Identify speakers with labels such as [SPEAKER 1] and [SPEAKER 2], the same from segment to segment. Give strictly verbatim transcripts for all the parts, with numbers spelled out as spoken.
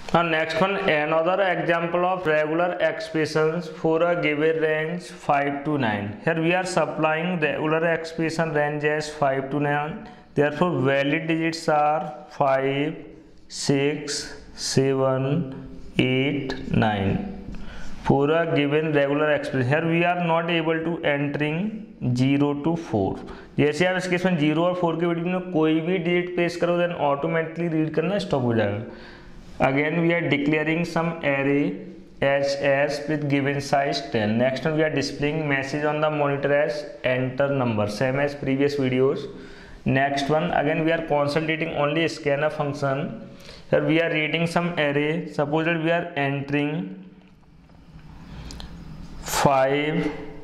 [SPEAKER 1] Now next one, another example of regular expressions for a given range five to nine. Here we are supplying regular expression range as five to nine. Therefore valid digits are five, six, seven, eight, nine. For a given regular expression, here we are not able to entering zero to four. जैसे आप इस case में zero और four के बीच में कोई भी digit place करो देन ऑटोमेटिकली रीड करना स्टॉप हो जाएगा. Again we are declaring some array H S with given size ten. Next we are displaying message on the monitor as enter number, same as previous videos. Next one, again we are concentrating only scanf function. Here we are reading some array. Suppose that we are entering five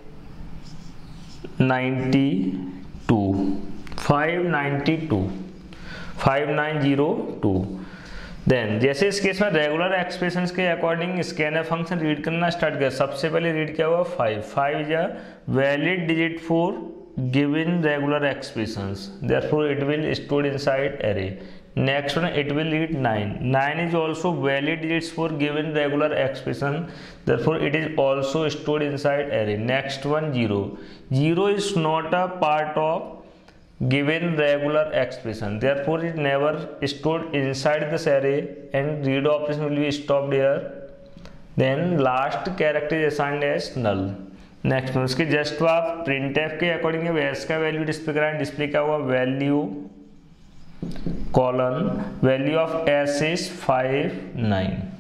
[SPEAKER 1] ninety-two, five ninety-two, five nine zero two. Then जैसे इस case में regular expressions के according scanner function read करना start किया. सबसे पहले रीड किया हुआ five. Five is a valid digit for given regular expressions, therefore it will store inside array. Next one, it will read nine. nine is also valid digits for given regular expression, therefore it is also stored inside array. Next one, zero. zero is not a part of given regular expression, therefore it never stored inside this array and read operation will be stopped here. Then last character is assigned as null. Next में उसके just आप printf के according S का value display कराएं. Display क्या हुआ, value colon value of S is five nine.